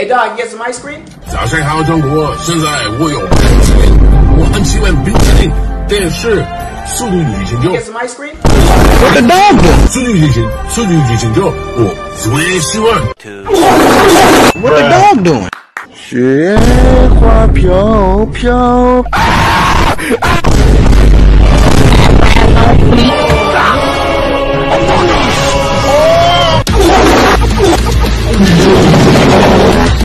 Hey dog, get some ice cream? 早上好，中国！现在我有冰淇淋，我很喜欢冰淇淋，但是速度与激情就 Get some ice cream? What the dog doing? 速度与激情就我最喜欢。 What the dog doing? 雪花飘飘。